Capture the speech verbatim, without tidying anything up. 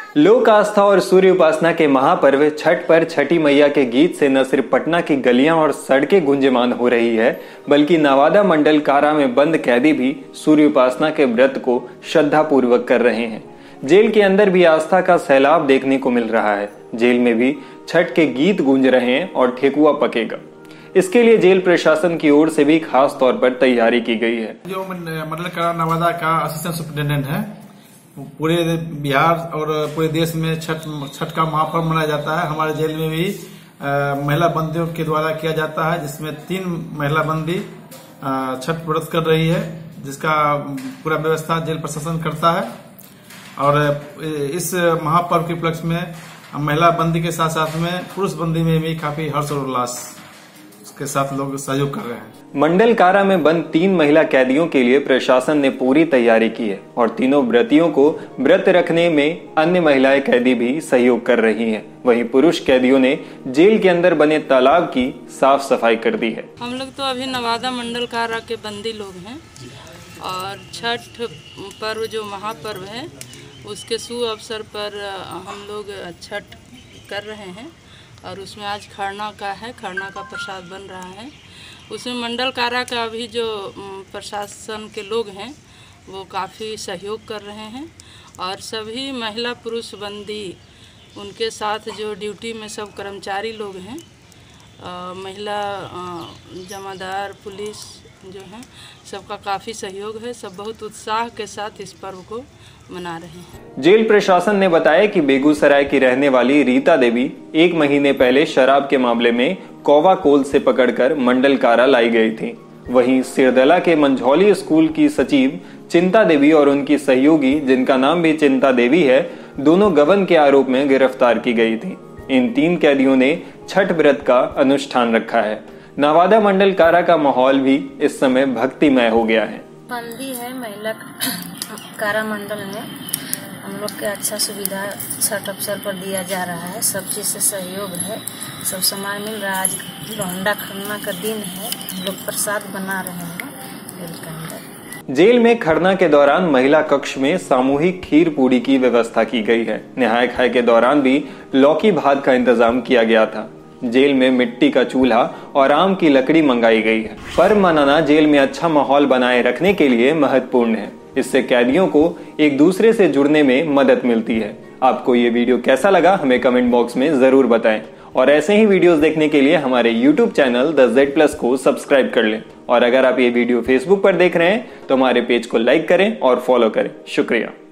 लोक आस्था और सूर्य उपासना के महापर्व छठ पर छठी मैया के गीत से न सिर्फ पटना की गलियां और सड़कें गुंजयमान हो रही है, बल्कि नवादा मंडल कारा में बंद कैदी भी सूर्य उपासना के व्रत को श्रद्धा पूर्वक कर रहे हैं। जेल के अंदर भी आस्था का सैलाब देखने को मिल रहा है। जेल में भी छठ के गीत गूंज रहे हैं और ठेकुआ पकेगा। इसके लिए जेल प्रशासन की ओर से भी खास तौर पर तैयारी की गई है। जो मंडल कारा नवादा का असिस्टेंट सुपरिटेंडेंट है, पूरे बिहार और पूरे देश में छठ छठ का महापर्व मनाया जाता है। हमारे जेल में भी आ, महिला बंदियों के द्वारा किया जाता है, जिसमें तीन महिला बंदी छठ व्रत कर रही है, जिसका पूरा व्यवस्था जेल प्रशासन करता है। और इस महापर्व के उपलक्ष्य में महिला बंदी के साथ साथ में पुरुष बंदी में भी काफी हर्ष और उल्लास के साथ लोग सहयोग कर रहे हैं। मंडल कारा में बंद तीन महिला कैदियों के लिए प्रशासन ने पूरी तैयारी की है और तीनों व्रतियों को व्रत रखने में अन्य महिलाएं कैदी भी सहयोग कर रही हैं। वहीं पुरुष कैदियों ने जेल के अंदर बने तालाब की साफ सफाई कर दी है। हम लोग तो अभी नवादा मंडल कारा के बंदी लोग हैं और छठ पर्व जो महापर्व है उसके शुभ अवसर पर हम लोग छठ कर रहे हैं और उसमें आज खरना का है, खरना का प्रसाद बन रहा है। उसमें मंडल कारा का भी जो प्रशासन के लोग हैं वो काफ़ी सहयोग कर रहे हैं और सभी महिला पुरुष बंदी उनके साथ जो ड्यूटी में सब कर्मचारी लोग हैं, आ, महिला जमादार पुलिस जो है, सबका काफ़ी सहयोग है। सब बहुत उत्साह के साथ इस पर्व को मना रहे हैं। जेल प्रशासन ने बताया कि बेगूसराय की रहने वाली रीता देवी एक महीने पहले शराब के मामले में कौवा कोल से पकड़कर मंडल कारा लाई गई थी। वहीं सिरदला के मंझौली स्कूल की सचिव चिंता देवी और उनकी सहयोगी, जिनका नाम भी चिंता देवी है, दोनों गबन के आरोप में गिरफ्तार की गई थी। इन तीन कैदियों ने छठ व्रत का अनुष्ठान रखा है। नवादा मंडल कारा का माहौल भी इस समय भक्तिमय हो गया है। बंदी है महिला कारा मंडल में हम लोग के अच्छा सुविधा छठ अवसर पर दिया जा रहा है। सब चीज से सहयोग है, सब सामान मिल रहा है। आज लौंडा खरना का दिन है, हम लोग प्रसाद बना रहे हैं जेल के अंदर। जेल में खरना के दौरान महिला कक्ष में सामूहिक खीर पूरी की व्यवस्था की गई है। नहाय खाए के दौरान भी लौकी भात का इंतजाम किया गया था। जेल में मिट्टी का चूल्हा और आम की लकड़ी मंगाई गई है। पर्व मनाना जेल में अच्छा माहौल बनाए रखने के लिए महत्वपूर्ण है। इससे कैदियों को एक दूसरे से जुड़ने में मदद मिलती है। आपको ये वीडियो कैसा लगा हमें कमेंट बॉक्स में जरूर बताएं और ऐसे ही वीडियोस देखने के लिए हमारे YouTube channel the Z plus को सब्सक्राइब कर लें। और अगर आप ये वीडियो फेसबुक पर देख रहे हैं तो हमारे पेज को लाइक करें और फॉलो करें। शुक्रिया।